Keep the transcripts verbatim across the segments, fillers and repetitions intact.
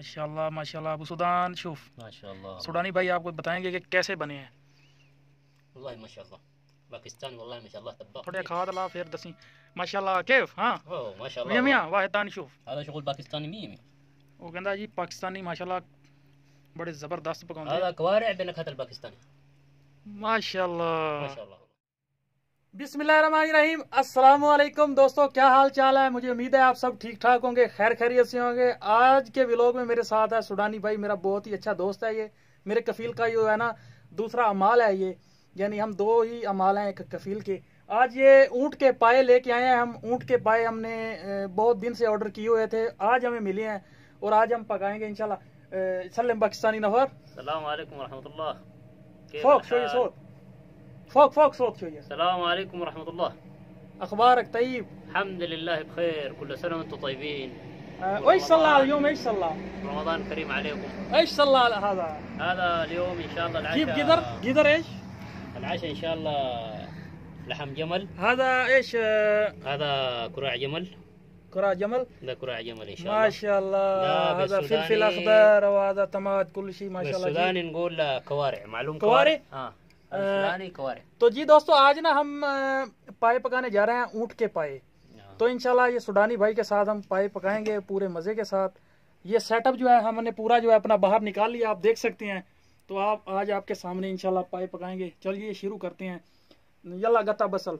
माशाल्लाह माशाल्लाह। Abu Sudan Schoof माशाल्लाह सुडानी भाई आपको बताएंगे कि कैसे बने हैं। वल्लाह माशाल्लाह पाकिस्तानी वल्लाह माशाल्लाह तब्बाख थोड़े किया खाद ला फिर दसी माशाल्लाह केफ हाँ ओह माशाल्लाह मियां मियां والله वाहिद दानी शूफ هذا شغل पाकिस्तानी مية مية वो कहता जी पाकिस्तानी माशाल्लाह बड़े जबरदस्त पकाते هذا كوارع بنكهة الباकिस्तानी माशाल्लाह। माशाल्लाह। बिस्मिल्लाहिर्रहमानिर्रहीम। अस्सलाम वालेकुम दोस्तों, क्या हाल चाल है? मुझे उम्मीद है आप सब ठीक ठाक होंगे, खैर खैरियत से होंगे। आज के व्लॉग में मेरे साथ है सुडानी भाई, मेरा बहुत ही अच्छा दोस्त है। ये मेरे कफील का जो है ना दूसरा अमाल है ये, यानी हम दो ही अमाल हैं एक कफील के। आज ये ऊँट के पाए लेके आए हैं हम। ऊँट के पाए हमने बहुत दिन से ऑर्डर किए हुए थे, आज हमें मिले हैं और आज हम पकाएंगे इंशाल्लाह। सल्लम पाकिस्तानी नफर अस्सलाम वालेकुम रहमतुल्लाह। फोक शोई सोत फोक फोक सोत शोई अस्सलाम वालेकुम रहमतुल्लाह। अखबारक तय्यब? अल्हम्दुलिल्लाह बखैर, कुल्ल सना वअंतुम तय्यबीन। ايش صلى اليوم؟ ايش صلى؟ رمضان كريم عليكم. ايش صلى هذا؟ هذا اليوم ان شاء الله العشاء. جيب قدر قدر ايش؟ العشاء ان شاء الله لحم جمل. هذا ايش؟ هذا كراع جمل. كراع جمل؟ ده كراع جمل ان شاء الله. ما شاء الله. هذا فلفل اخضر وهذا طماط كل شيء ما شاء الله. بالسوداني نقول كوارع، معلوم كوارع؟ हाँ सुदानी कवारे। तो जी दोस्तों आज ना हम पाए पकाने जा रहे हैं, ऊँट के पाए। तो इंशाल्लाह ये सुडानी भाई के साथ हम पाए पकाएंगे पूरे मज़े के साथ। ये सेटअप जो है हमने पूरा जो है अपना बाहर निकाल लिया, आप देख सकते हैं। तो आप आज आपके सामने इंशाल्लाह पाए पकाएंगे। चलिए शुरू करते हैं। यल्ला गत्ता बसल।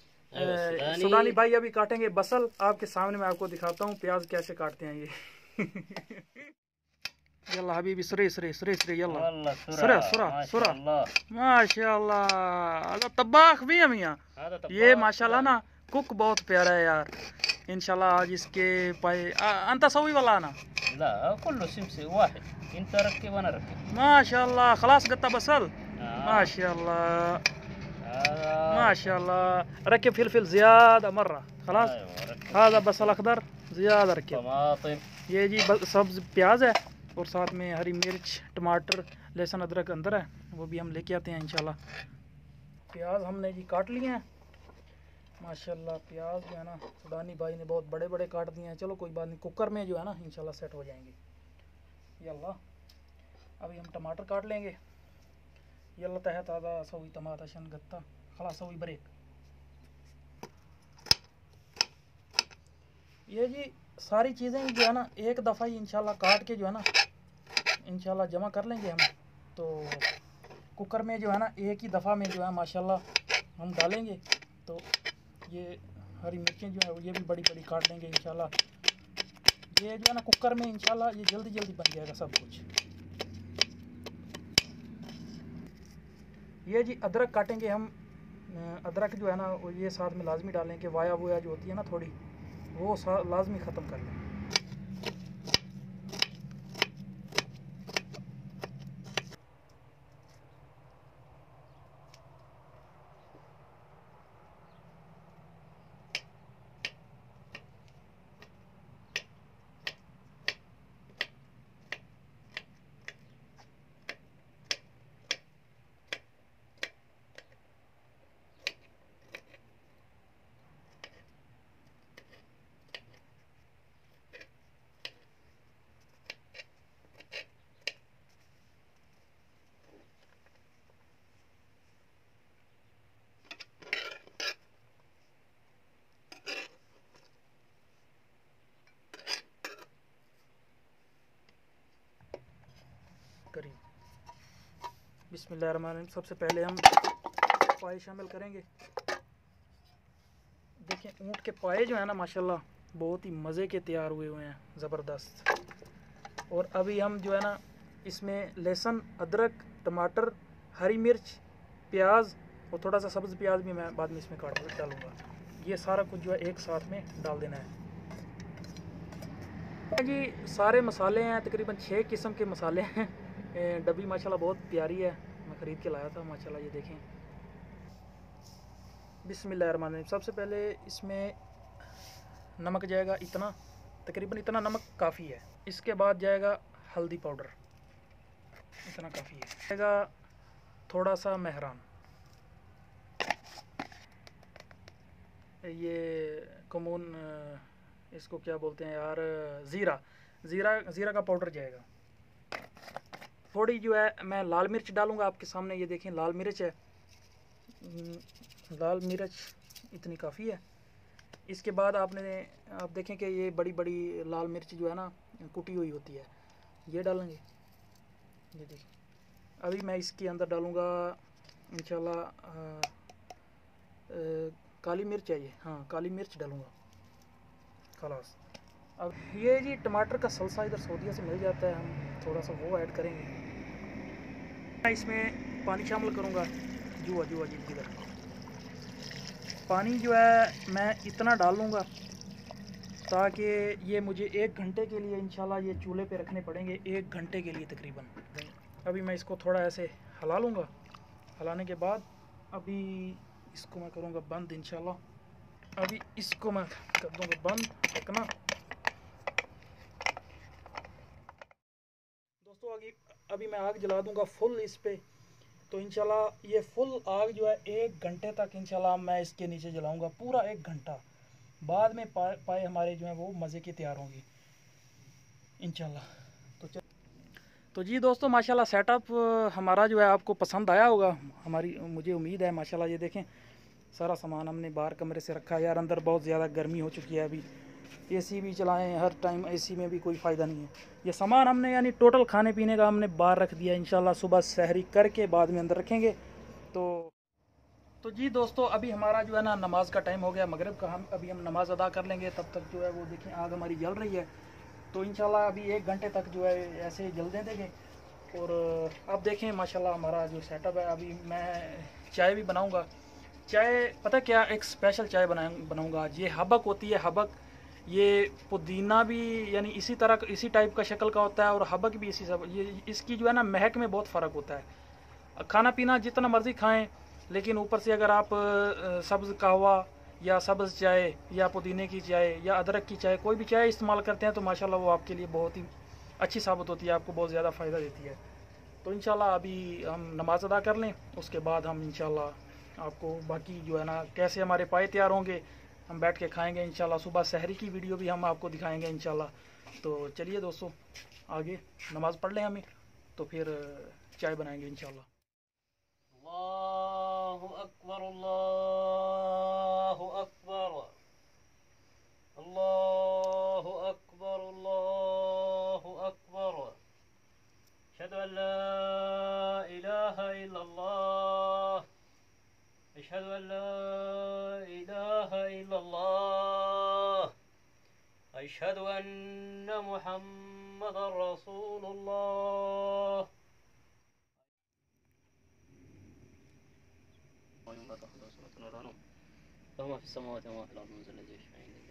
सुडानी भाई अभी काटेंगे बसल, आपके सामने मैं आपको दिखाता हूँ प्याज कैसे काटते हैं ये। यल्ला हबीबी सरे सरे सरे सरे यल्ला सरा सरा सरा माशाल्लाह। अल्लाह तब्बाख भी है मियां ये माशाल्लाह ना कुक बहुत प्यारा है यार। इंशाल्लाह आज इसके पाए अंत सवी वाला ना ला कुल्लु सिमसे वाहिद इंत रक्ब वाना रक्ब माशाल्लाह। खलास गत्ता बसल माशाल्लाह माशाल्लाह। रक्ब फिलफिल ज़्यादा मर्रा खलास। هذا बसल अखदर ज़्यादा रक्ब। ये जी सब्ज प्याज है और साथ में हरी मिर्च टमाटर लहसुन अदरक अंदर है, वो भी हम लेके आते हैं इंशाल्लाह। प्याज हमने जी काट लिए हैं माशाल्लाह। प्याज जो है ना सुडानी भाई ने बहुत बड़े बड़े काट दिए हैं। चलो कोई बात नहीं, कुकर में जो है ना इंशाल्लाह सेट हो जाएंगे। यल्ला अभी हम टमाटर काट लेंगे। यल्ला तहत आधा सवी टमाटर शन गत्ता खला सवी ब्रेक। ये जी सारी चीज़ें जो है ना एक दफ़ा ही इंशाल्लाह काट के जो है ना इंशाल्लाह जमा कर लेंगे हम। तो कुकर में जो है ना एक ही दफ़ा में जो है माशाल्लाह हम डालेंगे। तो ये हरी मिर्चें जो है ये भी बड़ी बड़ी काट लेंगे इंशाल्लाह। ये जो है ना कुकर में इंशाल्लाह ये जल्दी जल्दी बन जाएगा सब कुछ। ये जी अदरक काटेंगे हम। अदरक जो है ना ये साथ में लाजमी डालेंगे, वाया वोया जो होती है ना थोड़ी वो लाजमी ख़त्म कर लें। करीब बिस्मिल्लाहिर्रहमानिर्रहीम। सबसे पहले हम पाए शामिल करेंगे। देखिए ऊँट के पाए जो है ना माशाल्लाह बहुत ही मज़े के तैयार हुए हुए हैं, ज़बरदस्त। और अभी हम जो है ना इसमें लहसुन अदरक टमाटर हरी मिर्च प्याज और थोड़ा सा सब्ज़ प्याज भी मैं बाद में इसमें काट डालूँगा। ये सारा कुछ जो है एक साथ में डाल देना है जी। सारे मसाले हैं, तकरीबन छः किस्म के मसाले हैं। डब्बी माशाल्लाह बहुत प्यारी है, मैं ख़रीद के लाया था माशाल्लाह। ये देखें बिस्मिल्लाहिर्रहमानिर्रहीम। सबसे पहले इसमें नमक जाएगा इतना, तकरीबन इतना नमक काफ़ी है। इसके बाद जाएगा हल्दी पाउडर, इतना काफ़ी है। जाएगा थोड़ा सा मेहरान, ये कमून इसको क्या बोलते हैं यार, ज़ीरा ज़ीरा ज़ीरा का पाउडर जाएगा। थोड़ी जो है मैं लाल मिर्च डालूँगा आपके सामने, ये देखें लाल मिर्च है, लाल मिर्च इतनी काफ़ी है। इसके बाद आपने आप देखें कि ये बड़ी बड़ी लाल मिर्च जो है ना कुटी हुई होती है, ये डालेंगे। ये देखिए अभी मैं इसके अंदर डालूँगा इंशाल्लाह काली मिर्च है ये, हाँ काली मिर्च डालूँगा खलास। अब ये जी टमाटर का सलसा इधर सऊदीया से मिल जाता है, हम थोड़ा सा वो ऐड करेंगे। मैं इसमें पानी शामिल करूँगा, जुआ जुआ जी इधर पानी जो है मैं इतना डालूँगा ताकि ये मुझे एक घंटे के लिए इंशाल्लाह ये चूल्हे पे रखने पड़ेंगे, एक घंटे के लिए तकरीबन। अभी मैं इसको थोड़ा ऐसे हिला लूँगा, हिलाने के बाद अभी इसको मैं करूँगा बंद इंशाल्लाह। अभी इसको मैं कर दूँगा बंद ढकना। दोस्तों अभी अभी मैं आग जला दूँगा फुल इस पे, तो इंशाल्लाह ये फुल आग जो है एक घंटे तक इंशाल्लाह मैं इसके नीचे जलाऊँगा, पूरा एक घंटा। बाद में पा, पाए हमारे जो है वो मज़े की तैयार होंगी इंशाल्लाह। तो चल तो जी दोस्तों माशाल्लाह सेटअप हमारा जो है आपको पसंद आया होगा, हमारी मुझे उम्मीद है माशाल्लाह। ये देखें सारा सामान हमने बाहर कमरे से रखा है, यार अंदर बहुत ज़्यादा गर्मी हो चुकी है, अभी एसी भी चलाएं हर टाइम, एसी में भी कोई फ़ायदा नहीं है। ये सामान हमने यानी टोटल खाने पीने का हमने बाहर रख दिया, इंशाल्लाह सुबह सहरी करके बाद में अंदर रखेंगे। तो तो जी दोस्तों अभी हमारा जो है ना नमाज का टाइम हो गया मगरिब का, हम अभी हम नमाज़ अदा कर लेंगे, तब तक जो है वो देखें आग हमारी जल रही है। तो इंशाल्लाह अभी एक घंटे तक जो है ऐसे ही जल दे देंगे। और अब देखें माशाल्लाह हमारा जो सेटअप है, अभी मैं चाय भी बनाऊँगा। चाय पता क्या, एक स्पेशल चाय बना बनाऊँगा आज। ये हबक होती है, हबक, ये पुदीना भी यानी इसी तरह इसी टाइप का शक्ल का होता है और हबक भी इसी सब, ये इसकी जो है ना महक में बहुत फ़र्क होता है। खाना पीना जितना मर्ज़ी खाएं, लेकिन ऊपर से अगर आप सब्ज़ कहवा या सब्ज़ चाय या पुदीने की चाय या अदरक की चाय, कोई भी चाय इस्तेमाल करते हैं तो माशाल्लाह वो आपके लिए बहुत ही अच्छी साबित होती है, आपको बहुत ज़्यादा फ़ायदा देती है। तो इंशाल्लाह अभी हम नमाज़ अदा कर लें, उसके बाद हम इंशाल्लाह आपको बाकी जो है ना कैसे हमारे पाए तैयार होंगे हम बैठ के खाएंगे इंशाल्लाह। सुबह सहरी की वीडियो भी हम आपको दिखाएंगे इंशाल्लाह। तो चलिए दोस्तों आगे नमाज़ पढ़ लें हमें, तो फिर चाय बनाएंगे इंशाल्लाह। अल्लाहु अकबर, अल्लाहु अकबर, अल्लाहु अकबर, अल्लाहु अकबर। अशहदु अन ला इलाहा इल्लल्लाह, अशहदु अन ला इलाहा इल्लल्लाह, अशहदु अन्ना मुहम्मदर रसूलुल्लाह। وما في السماوات وما في الأرض من ذا الذي يشفع عنده.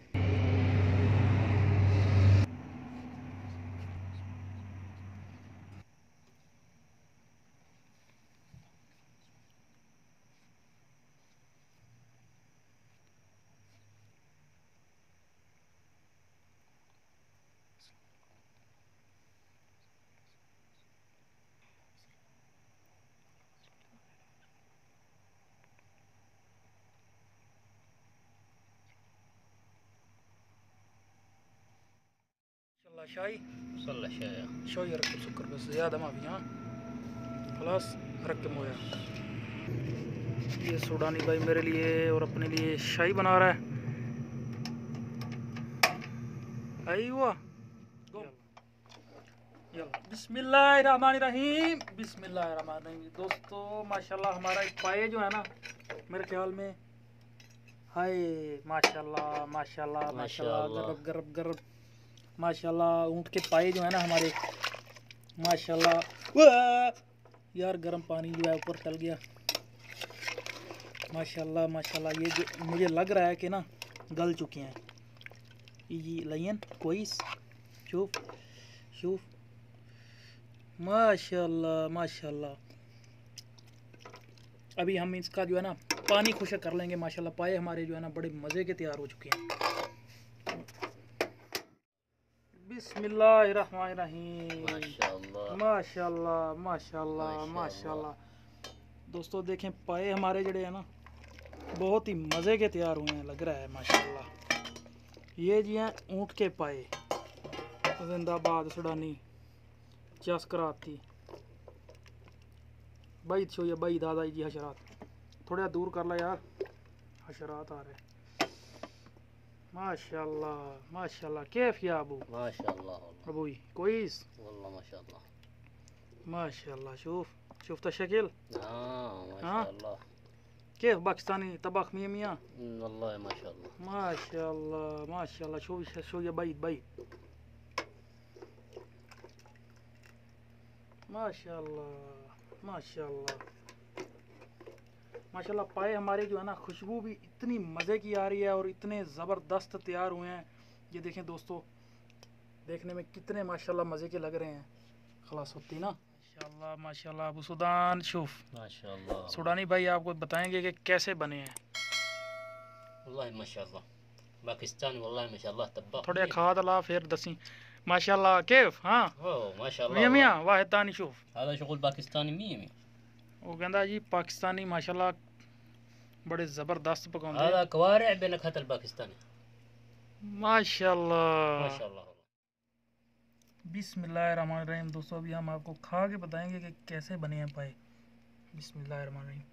शाही صلى شاي شوية ركب سكر بس زيادة ما في، ها خلاص रकम होया। ये सूडानी भाई मेरे लिए और अपने लिए शाही बना रहा है। आई हुआ बिस्मिल्लाहिर्रहमानिर्रहीम, बिस्मिल्लाहिर्रहमानिर्रहीम। दोस्तों माशाल्लाह हमारा एक पाए जो है ना मेरे ख्याल में, हाय माशाल्लाह माशाल्लाह माशाल्लाह, गरब गरब गरब माशाल्लाह। ऊँट के पाए जो है ना हमारे माशाल्लाह, यार गर्म पानी जो है ऊपर टल गया माशाल्लाह माशाल्लाह। ये जो मुझे लग रहा है कि ना गल चुके हैं ये लाइन कोइस, शूफ शूफ माशाल्लाह माशाल्लाह। अभी हम इसका जो है ना पानी खुशक कर लेंगे माशाल्लाह। पाए हमारे जो है ना बड़े मज़े के तैयार हो चुके हैं। बिस्मिल्लाहिर्रहमानिर्रहीम, माशाल्लाह माशाल्लाह माशाल्लाह माशाल्लाह। दोस्तों देखें पाए हमारे जड़े हैं ना बहुत ही मज़े के तैयार हुए हैं, लग रहा है माशाल्लाह। ये जी हैं ऊँट के पाए, जिंदाबाद सुडानी चस कराती भाई छो ये भाई दादा जी हशरात थोड़ा दूर कर ला यार हशरात आ रहे माशाल्लाह माशाल्लाह कैफ या अबू माशाल्लाह अबू कोईस वल्लाह माशाल्लाह माशाल्लाह शूफ शूफ शकील हाँ माशाल्लाह कैफ पाकिस्तानी तबाख मियाँ मियाँ वल्लाह माशाल्लाह माशाल्लाह माशाल्लाह शो शो ये भाई भाई माशाल्लाह माशाल्लाह माशाल्लाह पाए हमारे जो है ना खुशबू भी इतनी मज़े की आ रही है और इतने ज़बरदस्त तैयार हुए हैं। ये देखें दोस्तों देखने में कितने माशाल्लाह मज़े के लग रहे हैं। खलास होती ना माशाल्लाह माशाल्लाह अबू सुदान शूफ माशाल्लाह सुडानी भाई आपको बताएंगे कि कैसे बने हैं। वल्लाह माशाल्लाह पाकिस्तान वल्लाह माशाल्लाह तब्बा थोड़े खाद ला फिर दसी माशाल्लाह कैफ हाँ ओह माशाल्लाह मियाँ मियाँ वाहिद तानी शूफ هذا شغل पाकिस्तानी मियाँ मियाँ वो कहता जी पाकिस्तानी माशाल्लाह बड़े ज़बरदस्त पकाते हैं। هذا كوارع بنكهة الباكستاني माशाल्लाह माशाल्लाह बिस्मिल्लाहिर्रहमानिर्रहीम। दोस्तों अभी हम आपको खा के बताएंगे कि कैसे बने हैं पाए। बिस्मिल्लाहिर्रहमानिर्रहीम।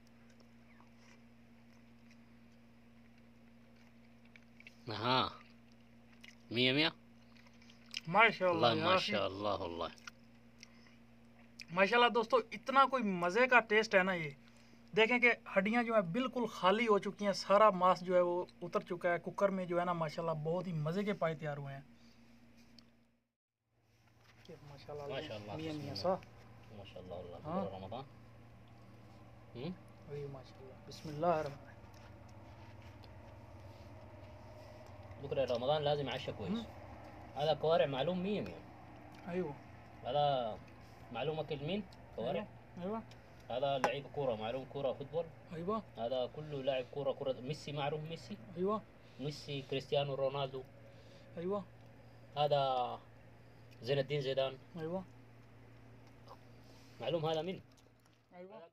हाँ मियाँ मियाँ माशाल्लाह माशाल्लाह अल्लाह माशाल्लाह दोस्तों इतना कोई मज़े का टेस्ट है ना। ये देखें कि हड्डियां जो है बिल्कुल खाली हो चुकी हैं, सारा मांस जो है वो उतर चुका है। कुकर में जो है ना माशाल्लाह बहुत ही मज़े के पाए तैयार हुए हैं। माशाल्लाह माशाल्लाह मियां मियां सा माशाल्लाह अल्लाह हाँ। रमज़ान हम्म वही माशाल्लाह बिस्मिल्लाहिर्रहमानिर्रहीम। بكره رمضان لازم عشاء كويس. هذا كوارع معلوم مية مية. ايوه هذا معلوم اكل مين؟ كوارع. ايوه هذا لعيب كوره معلوم كوره فوتبول. ايوه هذا كله لاعب كوره كره ميسي معروف ميسي. ايوه ميسي كريستيانو رونالدو. ايوه هذا زين الدين زيدان. ايوه معلوم هذا مين؟ ايوه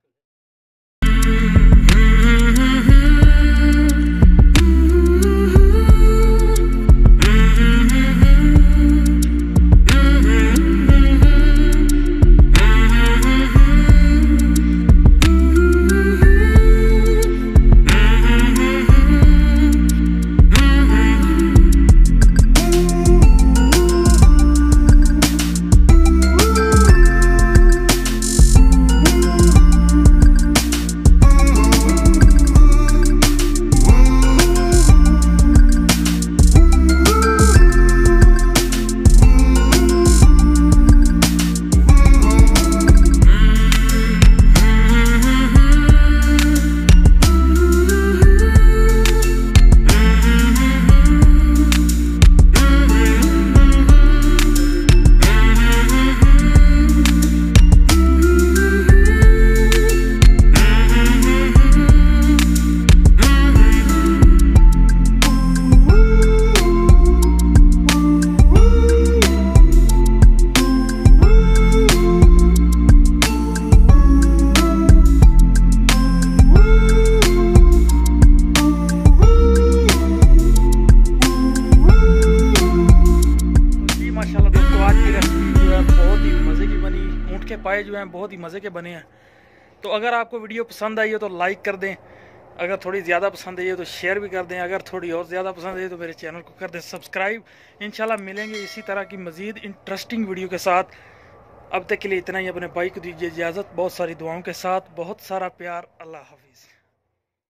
के पाए जो हैं बहुत ही मज़े के बने हैं। तो अगर आपको वीडियो पसंद आई हो तो लाइक कर दें, अगर थोड़ी ज़्यादा पसंद आई हो तो शेयर भी कर दें, अगर थोड़ी और ज़्यादा पसंद आई तो मेरे चैनल को कर दें सब्सक्राइब। इंशाल्लाह मिलेंगे इसी तरह की मज़ीद इंटरेस्टिंग वीडियो के साथ। अब तक के लिए इतना ही। अपने भाई को दीजिए इजाज़त, बहुत सारी दुआओं के साथ, बहुत सारा प्यार। अल्लाह हाफिज़।